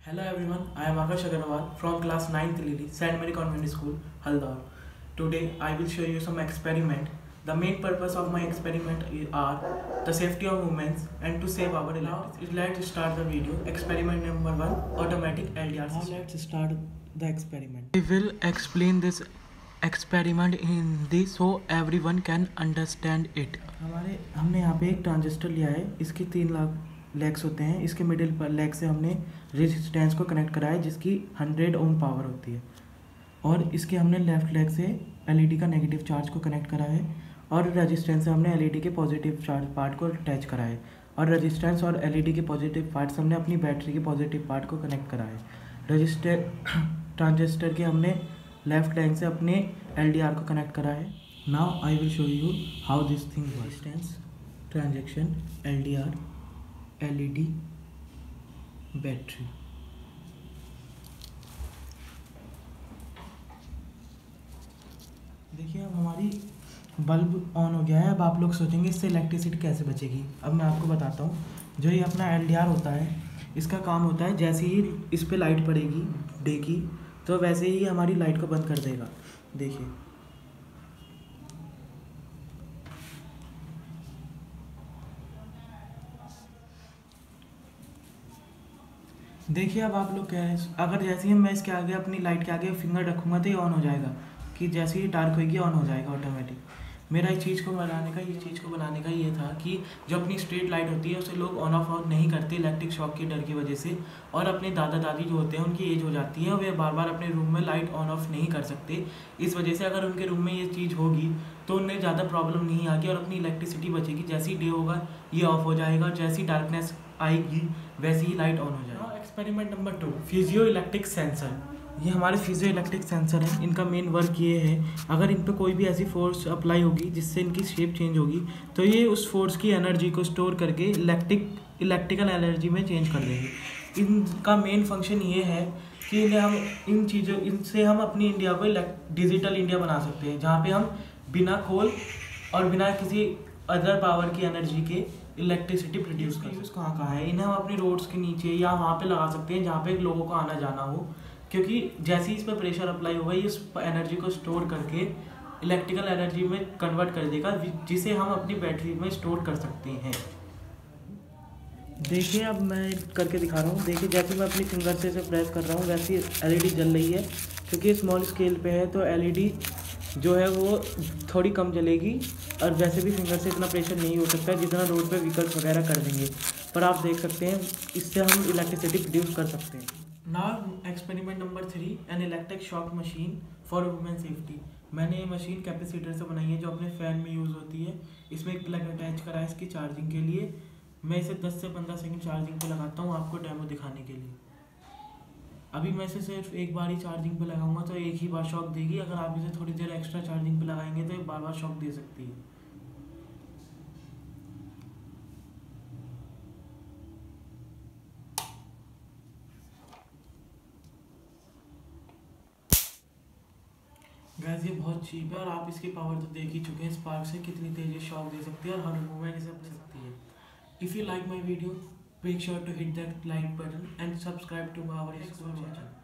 Hello everyone, I am Akash Agarwal from class 9th Lily, St. Mary Convent School, Haldar. Today I will show you some experiment. The main purpose of my experiment are the safety of women and to save our electricity. Let's start the video. Experiment number 1, automatic LDR system. Now let's start the experiment. I will explain this experiment in Hindi so everyone can understand it. हमने यहाँ पे एक transistor लिया है, इसकी 3 lakh legs होते हैं। इसके मिडिल पर लेग से हमने रेजिस्टेंस को कनेक्ट करा है जिसकी 100 ओम पावर होती है, और इसके हमने लेफ्ट लेग से एलईडी का नेगेटिव चार्ज को कनेक्ट करा है, और रेजिस्टेंस से हमने एलईडी के पॉजिटिव चार्ज पार्ट को अटैच करा है, और रेजिस्टेंस और एलईडी के पॉजिटिव पार्ट्स हमने अपनी बैटरी के पॉजिटिव पार्ट को कनेक्ट करा है। ट्रांजिस्टर के हमने लेफ्ट लेग से अपने एलडीआर को कनेक्ट करा है। Now I will show you how this thing resistance, transaction, LDR, LED, battery. देखिए अब हमारी बल्ब ऑन हो गया है। अब आप लोग सोचेंगे इससे इलेक्ट्रिसिटी कैसे बचेगी। अब मैं आपको बताता हूँ। जो ये अपना एलडीआर होता है, इसका काम होता है जैसे ही इस पे लाइट पड़ेगी डे की, तो वैसे ही हमारी लाइट को बंद कर देगा। देखिए अब आप लोग कह रहे हैं अगर जैसे ही मैं इसके आगे अपनी लाइट के आगे फिंगर रखूँगा तो ये ऑन हो जाएगा, कि जैसे ही डार्क होगी ऑन हो जाएगा ऑटोमेटिक। मेरा इस चीज़ को बनाने का ये था कि जो अपनी स्ट्रीट लाइट होती है उसे लोग ऑन ऑफ नहीं करते इलेक्ट्रिक शॉक के डर की वजह से, और अपने दादा दादी जो होते हैं उनकी एज हो जाती है और वे बार बार अपने रूम में लाइट ऑन ऑफ नहीं कर सकते। इस वजह से अगर उनके रूम में ये चीज़ होगी तो उन्हें ज़्यादा प्रॉब्लम नहीं आएगी और अपनी इलेक्ट्रिसिटी बचेगी। जैसे ही डे होगा ये ऑफ हो जाएगा, और जैसी डार्कनेस आएगी वैसे ही लाइट ऑन हो जाएगा। Experiment number 2, physio electric sensor. ये हमारे फिजियो इलेक्ट्रिक सेंसर हैं। इनका मेन वर्क ये है, अगर इन पर कोई भी ऐसी फोर्स अप्लाई होगी जिससे इनकी शेप चेंज होगी तो ये उस फोर्स की एनर्जी को स्टोर करके इलेक्ट्रिकल एनर्जी में चेंज कर देंगे। इनका मेन फंक्शन ये है कि इनसे हम अपनी इंडिया को डिजिटल इंडिया बना सकते हैं, जहाँ पे हम बिना कोल और बिना किसी अदर पावर की एनर्जी के इलेक्ट्रिसिटी प्रोड्यूस कर सकते हैं। कहाँ है, इन्हें हम अपनी रोड्स के नीचे या वहाँ पे लगा सकते हैं जहाँ पे लोगों को आना जाना हो, क्योंकि जैसे ही इस पर प्रेशर अप्लाई होगा ये उस एनर्जी को स्टोर करके इलेक्ट्रिकल एनर्जी में कन्वर्ट कर देगा, जिसे हम अपनी बैटरी में स्टोर कर सकते हैं। देखिए अब मैं करके दिखा रहा हूँ। देखिए जैसे मैं अपनी फिंगर से इसे प्रेस कर रहा हूँ वैसे एलईडी जल रही है। क्योंकि स्मॉल स्केल पे है तो एलईडी जो है वो थोड़ी कम जलेगी, और वैसे भी फिंगर से इतना प्रेशर नहीं हो सकता जितना रोड पे व्हीकल्स वगैरह कर देंगे। पर आप देख सकते हैं इससे हम इलेक्ट्रिसिटी प्रोड्यूस कर सकते हैं। Now experiment number 3, an electric shock machine for women safety. मैंने ये मशीन कैपेसिटर से बनाई है जो अपने फ़ैन में यूज़ होती है। इसमें एक प्लग अटैच करा है इसकी चार्जिंग के लिए। मैं इसे 10 से 15 सेकंड चार्जिंग पे लगाता हूँ आपको डेमो दिखाने के लिए। अभी मैं इसे सिर्फ एक बार ही चार्जिंग पे लगाऊंगा तो एक ही बार शॉक देगी। अगर आप इसे थोड़ी देर एक्स्ट्रा चार्जिंग पे लगाएंगे तो ये बार बार शॉक दे सकती है। गैस ये बहुत चीप है और आप इसकी पावर तो देख ही चुके हैं स्पार्क से कितनी तेज शॉक दे सकती है और हर मूवमेंट इसे अपने सकती है। If you like my video, make sure to hit that like button and subscribe to our channel.